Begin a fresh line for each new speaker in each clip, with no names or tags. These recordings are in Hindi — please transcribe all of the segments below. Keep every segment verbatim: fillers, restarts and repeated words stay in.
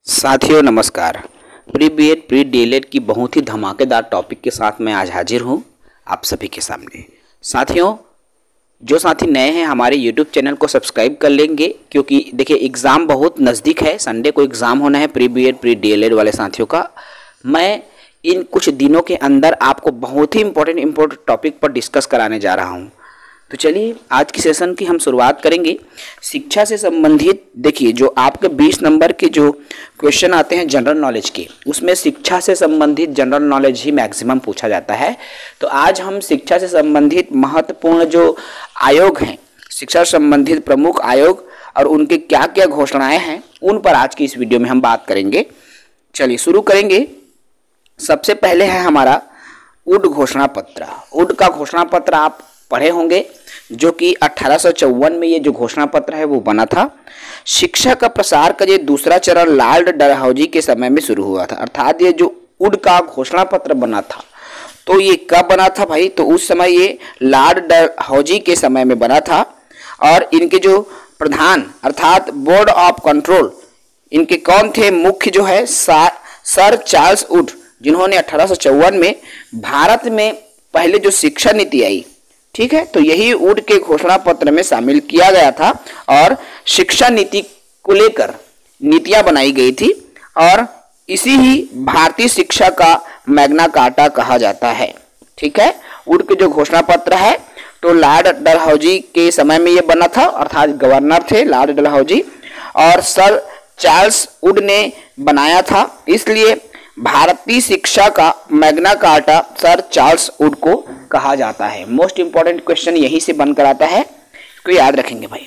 साथियों नमस्कार। प्री बीएड प्री डीएलएड की बहुत ही धमाकेदार टॉपिक के साथ मैं आज हाजिर हूं आप सभी के सामने। साथियों, जो साथी नए हैं हमारे यूट्यूब चैनल को सब्सक्राइब कर लेंगे, क्योंकि देखिए एग्ज़ाम बहुत नज़दीक है। संडे को एग्ज़ाम होना है प्री बीएड प्री डीएलएड वाले साथियों का। मैं इन कुछ दिनों के अंदर आपको बहुत ही इंपॉर्टेंट इंपॉर्टेंट टॉपिक पर डिस्कस कराने जा रहा हूँ। तो चलिए आज की सेशन की हम शुरुआत करेंगे शिक्षा से संबंधित। देखिए जो आपके बीस नंबर के जो क्वेश्चन आते हैं जनरल नॉलेज के, उसमें शिक्षा से संबंधित जनरल नॉलेज ही मैक्सिमम पूछा जाता है। तो आज हम शिक्षा से संबंधित महत्वपूर्ण जो आयोग हैं, शिक्षा से संबंधित प्रमुख आयोग और उनके क्या क्या घोषणाएं हैं, उन पर आज की इस वीडियो में हम बात करेंगे। चलिए शुरू करेंगे। सबसे पहले है हमारा उड घोषणा पत्र। उड का घोषणा पत्र आप पढ़े होंगे, जो कि अठारह सौ चौवन में ये जो घोषणा पत्र है वो बना था। शिक्षा का प्रसार का ये दूसरा चरण लॉर्ड डलहौजी के समय में शुरू हुआ था। अर्थात ये जो उड का घोषणा पत्र बना था, तो ये कब बना था भाई? तो उस समय ये लॉर्ड डलहौजी के समय में बना था। और इनके जो प्रधान अर्थात बोर्ड ऑफ कंट्रोल, इनके कौन थे? मुख्य जो है सर चार्ल्स उड, जिन्होंने अठारह सौ चौवन में भारत में पहले जो शिक्षा नीति आई, ठीक है, तो यही उड के घोषणा पत्र में शामिल किया गया था और शिक्षा नीति को लेकर नीतियां बनाई गई थी। और इसी ही भारतीय शिक्षा का मैग्ना कार्टा कहा जाता है। ठीक है, उड के जो घोषणा पत्र है तो लॉर्ड डलहौजी के समय में ये बना था, अर्थात गवर्नर थे लॉर्ड डलहौजी और सर चार्ल्स उड ने बनाया था। इसलिए भारतीय शिक्षा का मैग्ना कार्टा सर चार्ल्स उड को कहा जाता है। मोस्ट इंपॉर्टेंट क्वेश्चन यहीं से बनकर आता है, तो याद रखेंगे भाई।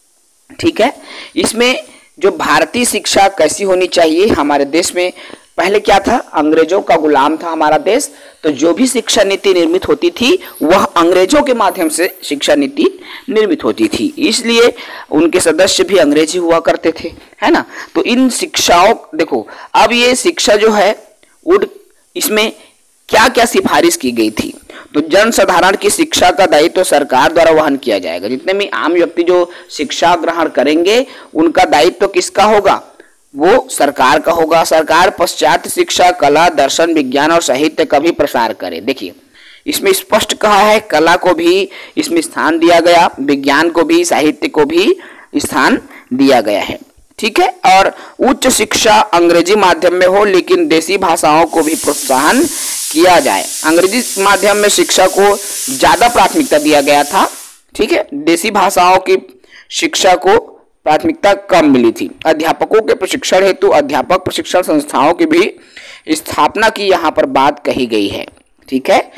ठीक है, इसमें जो भारतीय शिक्षा कैसी होनी चाहिए, हमारे देश में पहले क्या था? अंग्रेजों का गुलाम था हमारा देश। तो जो भी शिक्षा नीति निर्मित होती थी वह अंग्रेजों के माध्यम से शिक्षा नीति निर्मित होती थी, इसलिए उनके सदस्य भी अंग्रेजी हुआ करते थे, है ना। तो इन शिक्षाओं, देखो अब ये शिक्षा जो है उड, इसमें क्या क्या सिफारिश की गई थी? तो जन साधारण की शिक्षा का दायित्व तो सरकार द्वारा वहन किया जाएगा। जितने भी आम व्यक्ति जो शिक्षा ग्रहण करेंगे उनका दायित्व तो किसका होगा? वो सरकार का होगा। सरकार पश्चात शिक्षा, कला, दर्शन, विज्ञान और साहित्य का भी प्रसार करे। देखिए इसमें स्पष्ट कहा है, कला को भी इसमें स्थान दिया गया, विज्ञान को भी, साहित्य को भी स्थान दिया गया है। ठीक है, और उच्च शिक्षा अंग्रेजी माध्यम में हो, लेकिन देसी भाषाओं को भी प्रोत्साहन किया जाए। अंग्रेजी माध्यम में शिक्षा को ज्यादा प्राथमिकता दिया गया था। ठीक है, देसी भाषाओं की शिक्षा को प्राथमिकता कम मिली थी। अध्यापकों के प्रशिक्षण हेतु अध्यापक प्रशिक्षण संस्थाओं की भी स्थापना की यहाँ पर बात कही गई है। ठीक है,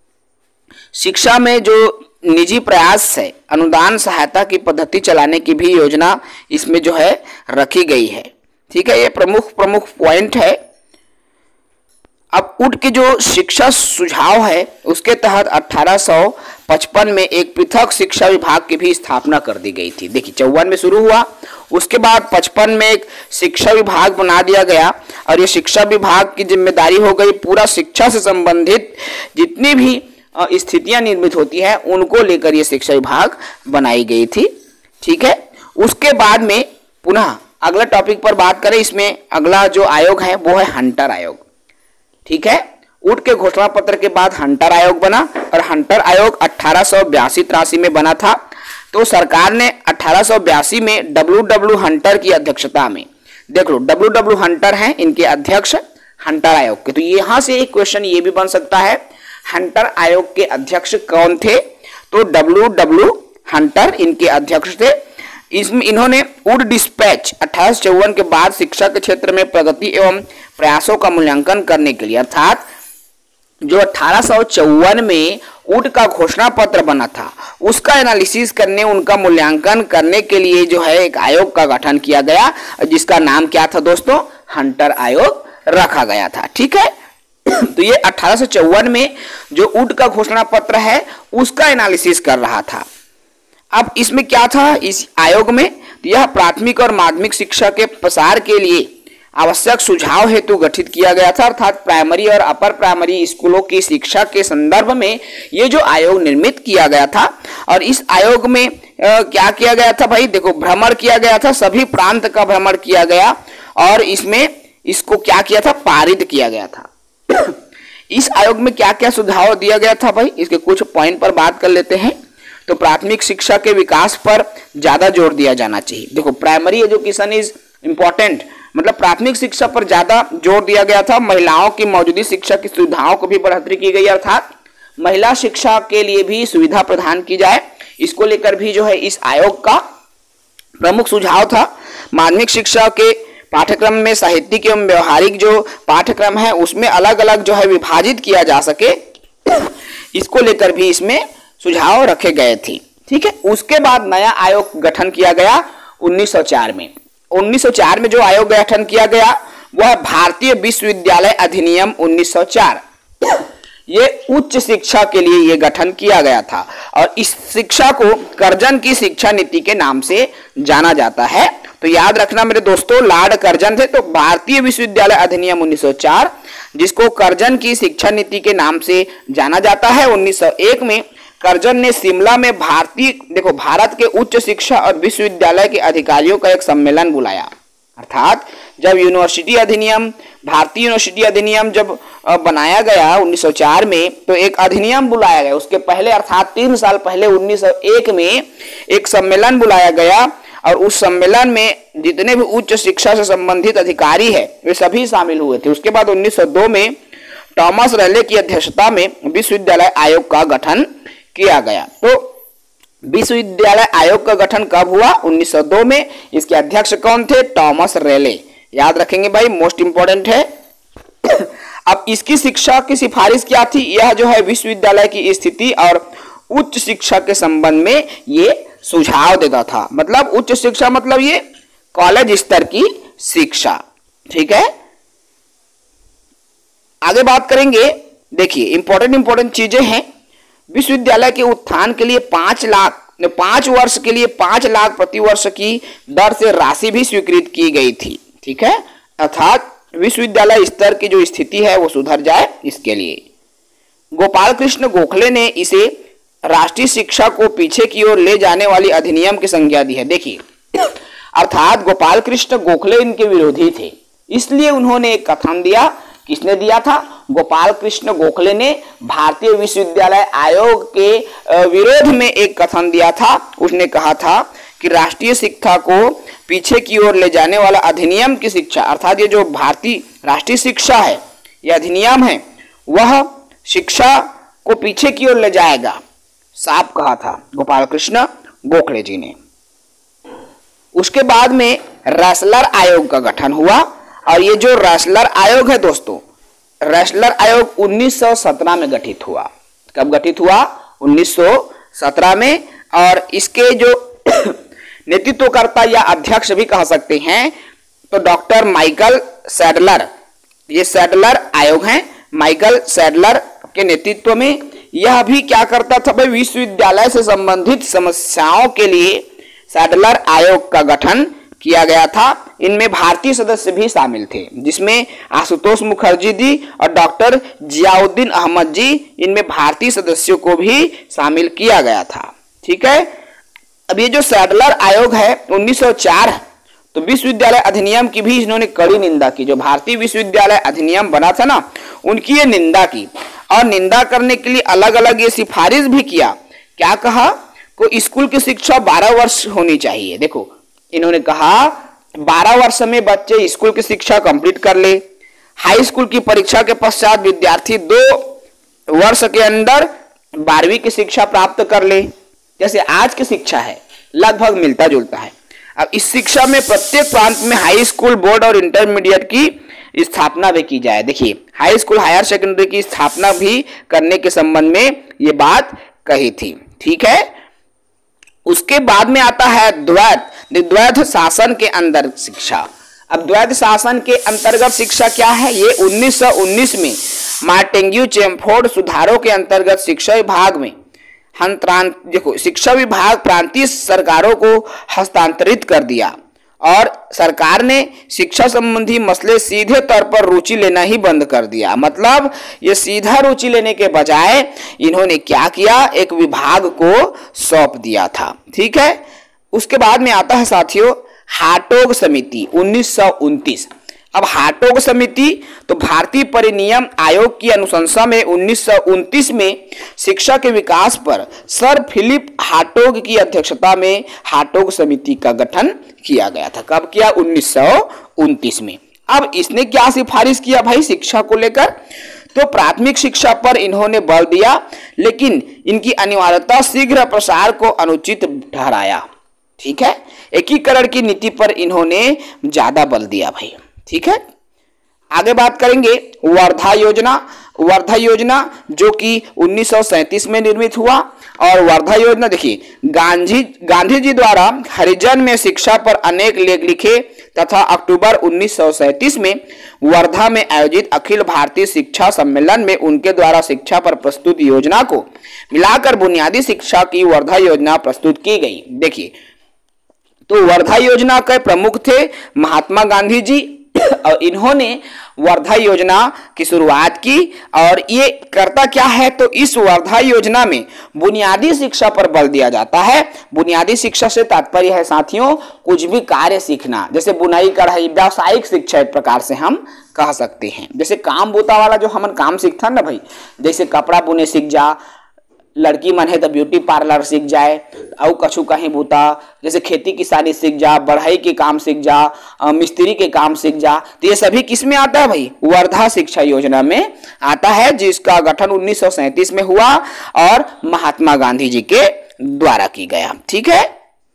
शिक्षा में जो निजी प्रयास है, अनुदान सहायता की पद्धति चलाने की भी योजना इसमें जो है रखी गई है। ठीक है, ये प्रमुख प्रमुख पॉइंट है। अब उड के जो शिक्षा सुझाव है उसके तहत अठारह सौ पचपन में एक पृथक शिक्षा विभाग की भी स्थापना कर दी गई थी। देखिए चौवन में शुरू हुआ, उसके बाद पचपन में एक शिक्षा विभाग बना दिया गया और ये शिक्षा विभाग की जिम्मेदारी हो गई पूरा शिक्षा से संबंधित जितनी भी स्थितियां निर्मित होती है उनको लेकर ये शिक्षा विभाग बनाई गई थी। ठीक है, उसके बाद में पुनः अगला टॉपिक पर बात करें, इसमें अगला जो आयोग है वो है हंटर आयोग। ठीक है, उड के घोषणा पत्र के बाद हंटर आयोग बना और हंटर आयोग अठारह सौ बयासी तिरासी में बना था। तो सरकार ने अठारह सौ बयासी में डब्ल्यू डब्ल्यू हंटर की अध्यक्षता में, देख लो डब्ल्यू डब्ल्यू हंटर हैं इनके अध्यक्ष हंटर आयोग के। तो यहां से एक क्वेश्चन ये भी बन सकता है, हंटर आयोग के अध्यक्ष कौन थे? तो डब्ल्यू डब्ल्यू हंटर इनके अध्यक्ष थे। इसमें इन्होंने उड डिस्पैच अठारह सौ चौवन के बाद शिक्षा के क्षेत्र में प्रगति एवं प्रयासों का मूल्यांकन करने के लिए, अर्थात जो अठारह सौ चौवन में उड का घोषणा पत्र बना था उसका एनालिसिस करने, उनका मूल्यांकन करने के लिए जो है एक आयोग का गठन किया गया, जिसका नाम क्या था दोस्तों? हंटर आयोग रखा गया था। ठीक है, तो ये अठारह सौ चौवन में जो उड का घोषणा पत्र है उसका एनालिसिस कर रहा था। अब इसमें क्या था इस आयोग में? यह प्राथमिक और माध्यमिक शिक्षा के प्रसार के लिए आवश्यक सुझाव हेतु गठित किया गया था, अर्थात प्राइमरी और अपर प्राइमरी स्कूलों की शिक्षा के संदर्भ में ये जो आयोग निर्मित किया गया था। और इस आयोग में आ, क्या किया गया था भाई? देखो भ्रमण किया गया था, सभी प्रांत का भ्रमण किया गया और इसमें इसको क्या किया था, पारित किया गया था। इस आयोग में क्या क्या सुझाव दिया गया था भाई, इसके कुछ पॉइंट पर बात कर लेते हैं। तो प्राथमिक शिक्षा के विकास पर ज्यादा जोर दिया जाना चाहिए। देखो प्राइमरी एजुकेशन इज इंपॉर्टेंट, मतलब प्राथमिक शिक्षा पर ज्यादा जोर दिया गया था। महिलाओं की मौजूदा शिक्षा की सुविधाओं को भी बढ़ोतरी की गई, अर्थात महिला शिक्षा के लिए भी सुविधा प्रदान की जाए, इसको लेकर भी जो है इस आयोग का प्रमुख सुझाव था। माध्यमिक शिक्षा के पाठ्यक्रम में साहित्यिक एवं व्यवहारिक जो पाठ्यक्रम है उसमें अलग अलग जो है विभाजित किया जा सके, इसको लेकर भी इसमें सुझाव रखे गए थे। ठीक है, उसके बाद नया आयोग गठन किया गया उन्नीस सौ चार में। उन्नीस सौ चार में जो आयोग गठन किया गया वह भारतीय विश्वविद्यालय अधिनियम उन्नीस सौ चार, ये उच्च शिक्षा के लिए ये गठन किया गया था और इस शिक्षा को कर्जन की शिक्षा नीति के नाम से जाना जाता है। तो याद रखना मेरे दोस्तों, लॉर्ड कर्जन थे। तो भारतीय विश्वविद्यालय अधिनियम उन्नीस सौ चार, जिसको कर्जन की शिक्षा नीति के नाम से जाना जाता है। उन्नीस सौ एक में कर्जन ने शिमला में भारतीय देखो भारत के उच्च शिक्षा और विश्वविद्यालय के अधिकारियों का एक सम्मेलन बुलाया, अर्थात जब यूनिवर्सिटी अधिनियम भारतीय यूनिवर्सिटी अधिनियम जब बनाया गया उन्नीस सौ चार में, तो एक अधिनियम बुलाया गया। उसके पहले अर्थात तीन साल पहले उन्नीस सौ एक में एक सम्मेलन बुलाया गया और उस सम्मेलन में जितने भी उच्च शिक्षा से संबंधित अधिकारी है वे सभी शामिल हुए थे। उसके बाद उन्नीस सौ दो में थॉमस रेले की अध्यक्षता में विश्वविद्यालय आयोग का गठन किया गया। तो विश्वविद्यालय आयोग का गठन कब हुआ, उन्नीस सौ दो में। इसके अध्यक्ष कौन थे, थॉमस रेले, याद रखेंगे भाई, मोस्ट इंपॉर्टेंट है। अब इसकी शिक्षा की सिफारिश क्या थी, यह जो है विश्वविद्यालय की स्थिति और उच्च शिक्षा के संबंध में ये सुझाव देता था। मतलब उच्च शिक्षा मतलब ये कॉलेज स्तर की शिक्षा। ठीक है, आगे बात करेंगे। देखिए इंपॉर्टेंट इंपॉर्टेंट चीजें हैं। विश्वविद्यालय के उत्थान के लिए पांच लाख पांच वर्ष के लिए पांच लाख प्रति वर्ष की दर से राशि भी स्वीकृत की गई थी। ठीक है, अर्थात विश्वविद्यालय स्तर की जो स्थिति है वो सुधर जाए, इसके लिए गोपाल कृष्ण गोखले ने इसे राष्ट्रीय शिक्षा को पीछे की ओर ले जाने वाली अधिनियम की संज्ञा दी है। देखिए अर्थात गोपाल कृष्ण गोखले इनके विरोधी थे, इसलिए उन्होंने एक कथन दिया। किसने दिया था, गोपाल कृष्ण गोखले ने भारतीय विश्वविद्यालय आयोग के विरोध में एक कथन दिया था। उसने कहा था कि राष्ट्रीय शिक्षा को पीछे की ओर ले जाने वाला अधिनियम की शिक्षा, अर्थात ये जो भारतीय राष्ट्रीय शिक्षा है, यह अधिनियम है, वह शिक्षा को पीछे की ओर ले जाएगा, साफ कहा था गोपाल कृष्ण गोखले जी ने। उसके बाद में रेसलर आयोग का गठन हुआ और ये जो रेसलर आयोग है दोस्तों, रेसलर आयोग उन्नीस सौ सत्रह में गठित हुआ। कब गठित हुआ, उन्नीस सौ सत्रह में। और इसके जो नेतृत्वकर्ता या अध्यक्ष भी कह सकते हैं तो डॉक्टर माइकल सैडलर, ये सैडलर आयोग है, माइकल सैडलर के नेतृत्व में। यह भी क्या करता था भाई, विश्वविद्यालय से संबंधित समस्याओं के लिए सैडलर आयोग का गठन किया गया था। इनमें भारतीय सदस्य भी शामिल थे, जिसमें आशुतोष मुखर्जी जी और डॉक्टर जियाउद्दीन अहमद जी, इनमें भारतीय सदस्यों को भी शामिल किया गया था। ठीक है, अब ये जो सैडलर आयोग है उन्नीस सौ चार, तो विश्वविद्यालय अधिनियम की भी इन्होंने कड़ी निंदा की। जो भारतीय विश्वविद्यालय अधिनियम बना था ना, उनकी ये निंदा की और निंदा करने के लिए अलग अलग ये सिफारिश भी किया। क्या कहा, को स्कूल की शिक्षा बारह वर्ष होनी चाहिए। देखो इन्होंने कहा बारह वर्ष में बच्चे स्कूल की शिक्षा कंप्लीट कर ले। हाई स्कूल की परीक्षा के पश्चात विद्यार्थी दो वर्ष के अंदर बारहवीं की शिक्षा प्राप्त कर ले, जैसे आज की शिक्षा है, लगभग मिलता जुलता है। अब इस शिक्षा में प्रत्येक प्रांत में हाई स्कूल, बोर्ड और इंटरमीडिएट की स्थापना भी की जाए। देखिए हाई स्कूल, हायर सेकेंडरी की स्थापना भी करने के संबंध में ये बात कही थी। ठीक है, उसके बाद में आता है द्वैध द्वैध शासन के अंदर शिक्षा। अब द्वैध शासन के अंतर्गत शिक्षा क्या है, ये उन्नीस सौ उन्नीस में मार्टेंग्यू चेमफोर्ड सुधारों के अंतर्गत शिक्षा विभाग में देखो शिक्षा विभाग प्रांतीय सरकारों को हस्तांतरित कर दिया और सरकार ने शिक्षा संबंधी मसले सीधे तौर पर रुचि लेना ही बंद कर दिया। मतलब ये सीधा रुचि लेने के बजाय इन्होंने क्या किया, एक विभाग को सौंप दिया था। ठीक है, उसके बाद में आता है साथियों हाटोग समिति उन्नीस सौ उनतीस। अब हाटोग समिति तो भारतीय परिनियम आयोग की अनुशंसा में उन्नीस सौ उनतीस में शिक्षा के विकास पर सर फिलिप हाटोग की अध्यक्षता में हाटोग समिति का गठन किया गया था। कब किया? उन्नीस सौ उनतीस में। अब इसने क्या सिफारिश किया भाई शिक्षा को लेकर? तो प्राथमिक शिक्षा पर इन्होंने बल दिया, लेकिन इनकी अनिवार्यता शीघ्र प्रसार को अनुचित ठहराया। ठीक है, एकीकरण की नीति पर इन्होंने ज्यादा बल दिया भाई। ठीक है, आगे बात करेंगे वर्धा योजना। वर्धा योजना जो कि उन्नीस सौ सैंतीस में निर्मित हुआ, और वर्धा योजना देखिए गांधी गांधी जी द्वारा हरिजन में शिक्षा पर अनेक लेख लिखे तथा अक्टूबर उन्नीस सौ सैंतीस में वर्धा में आयोजित अखिल भारतीय शिक्षा सम्मेलन में उनके द्वारा शिक्षा पर प्रस्तुत योजना को मिलाकर बुनियादी शिक्षा की वर्धा योजना प्रस्तुत की गई। देखिए, तो वर्धा योजना के प्रमुख थे महात्मा गांधी जी, और इन्होंने वर्धा योजना की शुरुआत की। और ये करता क्या है? तो इस वर्धा योजना में बुनियादी शिक्षा पर बल दिया जाता है। बुनियादी शिक्षा से तात्पर्य है साथियों कुछ भी कार्य सीखना, जैसे बुनाई कढ़ाई, व्यावसायिक शिक्षा एक प्रकार से हम कह सकते हैं। जैसे काम बूता वाला जो हमन काम सीखता ना भाई, जैसे कपड़ा बुने सीख जा, लड़की मन है तो ब्यूटी पार्लर सीख जाए, और कछु कहीं बूता जैसे खेती किसानी सीख जा, बढ़ई के काम सीख जा, मिस्त्री के काम सीख जा। तो ये सभी किस में आता है भाई? वर्धा शिक्षा योजना में आता है, जिसका गठन उन्नीस सौ सैंतीस में हुआ और महात्मा गांधी जी के द्वारा की गया। ठीक है,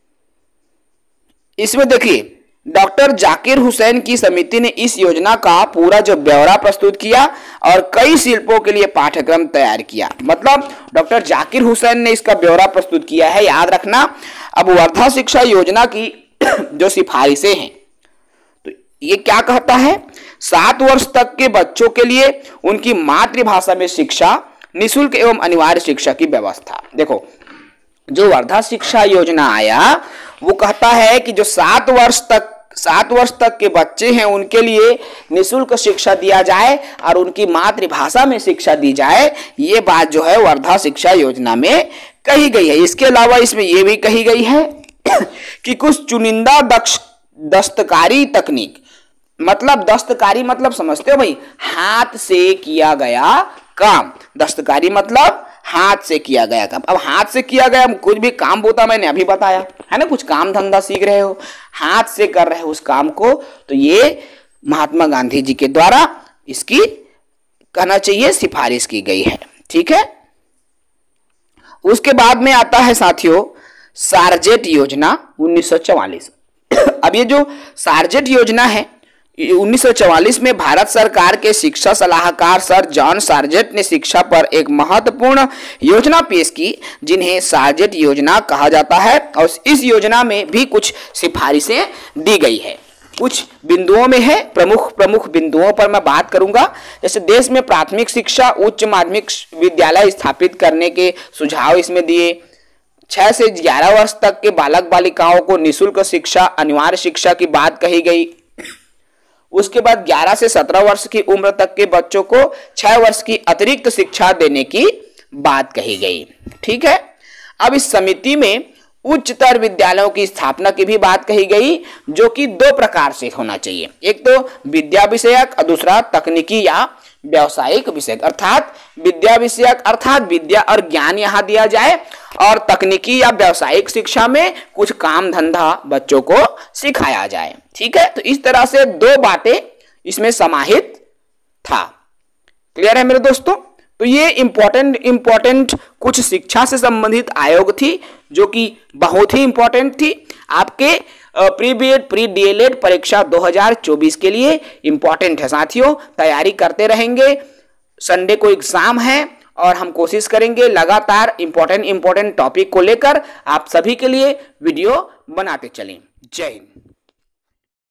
इसमें देखिए डॉक्टर जाकिर हुसैन की समिति ने इस योजना का पूरा जो ब्यौरा प्रस्तुत किया और कई शिल्पों के लिए पाठ्यक्रम तैयार किया। मतलब डॉक्टर जाकिर हुसैन ने इसका ब्यौरा प्रस्तुत किया है, याद रखना। अब वर्धा शिक्षा योजना की जो सिफारिशें हैं तो ये क्या कहता है? सात वर्ष तक के बच्चों के लिए उनकी मातृभाषा में शिक्षा, निःशुल्क एवं अनिवार्य शिक्षा की व्यवस्था। देखो, जो वर्धा शिक्षा योजना आया वो कहता है कि जो सात वर्ष तक सात वर्ष तक के बच्चे हैं उनके लिए निःशुल्क शिक्षा दिया जाए और उनकी मातृभाषा में शिक्षा दी जाए। ये बात जो है वर्धा शिक्षा योजना में कही गई है। इसके अलावा इसमें यह भी कही गई है कि कुछ चुनिंदा दक्ष दस्तकारी तकनीक, मतलब दस्तकारी मतलब समझते हो भाई, हाथ से किया गया काम। दस्तकारी मतलब हाथ से किया गया काम। अब हाथ से किया गया कुछ भी काम होता, मैंने अभी बताया है ना, कुछ काम धंधा सीख रहे हो, हाथ से कर रहे हो उस काम को, तो ये महात्मा गांधी जी के द्वारा इसकी कहना चाहिए सिफारिश की गई है। ठीक है, उसके बाद में आता है साथियों सार्जेट योजना उन्नीस सौ चौवालीस। अब ये जो सार्जेट योजना है उन्नीस सौ चौवालीस में भारत सरकार के शिक्षा सलाहकार सर जॉन सार्जेट ने शिक्षा पर एक महत्वपूर्ण योजना पेश की, जिन्हें सार्जेट योजना कहा जाता है। और इस योजना में भी कुछ सिफारिशें दी गई है, कुछ बिंदुओं में है। प्रमुख प्रमुख बिंदुओं पर मैं बात करूंगा। जैसे देश में प्राथमिक शिक्षा, उच्च माध्यमिक विद्यालय स्थापित करने के सुझाव इसमें दिए। छह से ग्यारह वर्ष तक के बालक बालिकाओं को निःशुल्क शिक्षा, अनिवार्य शिक्षा की बात कही गई। उसके बाद ग्यारह से सत्रह वर्ष की उम्र तक के बच्चों को छह वर्ष की अतिरिक्त शिक्षा देने की बात कही गई। ठीक है, अब इस समिति में उच्चतर विद्यालयों की स्थापना की भी बात कही गई, जो कि दो प्रकार से होना चाहिए। एक तो विद्या विषयक और दूसरा तकनीकी या व्यावसायिक विषयक। अर्थात विद्या विषयक अर्थात विद्या और ज्ञान यहाँ दिया जाए, और तकनीकी या व्यावसायिक शिक्षा में कुछ काम धंधा बच्चों को सिखाया जाए। ठीक है, तो इस तरह से दो बातें इसमें समाहित था। क्लियर है मेरे दोस्तों? तो ये इंपॉर्टेंट इंपॉर्टेंट कुछ शिक्षा से संबंधित आयोग थी, जो कि बहुत ही इंपॉर्टेंट थी आपके प्री बीएड प्री डीएलएड परीक्षा दो हज़ार चौबीस के लिए इंपॉर्टेंट है साथियों। तैयारी करते रहेंगे, संडे को एग्जाम है और हम कोशिश करेंगे लगातार इंपॉर्टेंट इंपॉर्टेंट टॉपिक को लेकर आप सभी के लिए वीडियो बनाते चलें। जय हिंद।